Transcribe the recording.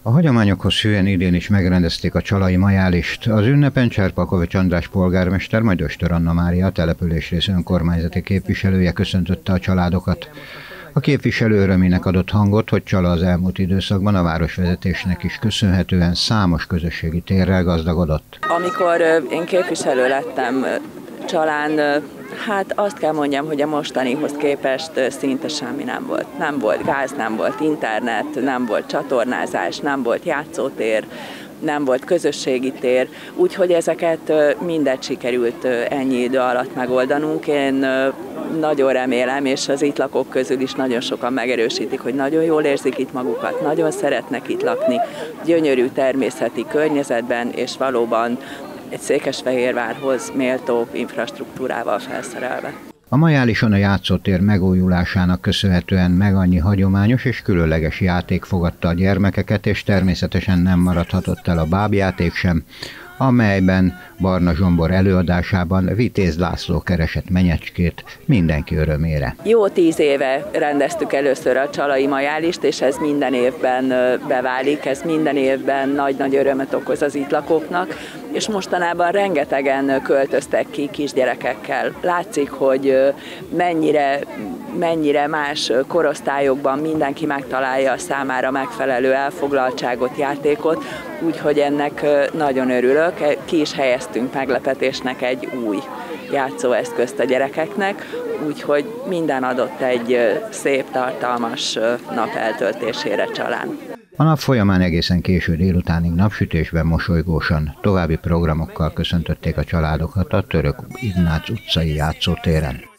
A hagyományokhoz hűen idén is megrendezték a csalai majálist. Az ünnepen Cserpalkovics András polgármester, majd Östör Anna Mária, a településrész önkormányzati képviselője köszöntötte a családokat. A képviselő örömének adott hangot, hogy Csala az elmúlt időszakban a városvezetésnek is köszönhetően számos közösségi térrel gazdagodott. Amikor én képviselő lettem Csalán, hát azt kell mondjam, hogy a mostanihoz képest szinte semmi nem volt. Nem volt gáz, nem volt internet, nem volt csatornázás, nem volt játszótér, nem volt közösségi tér, úgyhogy ezeket mindet sikerült ennyi idő alatt megoldanunk. Én nagyon remélem, és az itt lakók közül is nagyon sokan megerősítik, hogy nagyon jól érzik itt magukat, nagyon szeretnek itt lakni, gyönyörű természeti környezetben, és valóban egy Székesfehérvárhoz méltó infrastruktúrával felszerelve. A majálison a játszótér megújulásának köszönhetően meg annyi hagyományos és különleges játék fogadta a gyermekeket, és természetesen nem maradhatott el a bábjáték sem, amelyben Barna Zsombor előadásában Vitéz László keresett menyecskét mindenki örömére. Jó 10 éve rendeztük először a csalai majálist, és ez minden évben beválik, ez minden évben nagy-nagy örömet okoz az itt lakóknak, és mostanában rengetegen költöztek ki kisgyerekekkel. Látszik, hogy mennyire más korosztályokban mindenki megtalálja a számára megfelelő elfoglaltságot, játékot, úgyhogy ennek nagyon örülök. Ki is helyeztünk meglepetésnek egy új játszóeszközt a gyerekeknek, úgyhogy minden adott egy szép, tartalmas nap eltöltésére Csalán. A nap folyamán egészen késő délutánig napsütésben mosolygósan további programokkal köszöntötték a családokat a Török Ignác utcai játszótéren.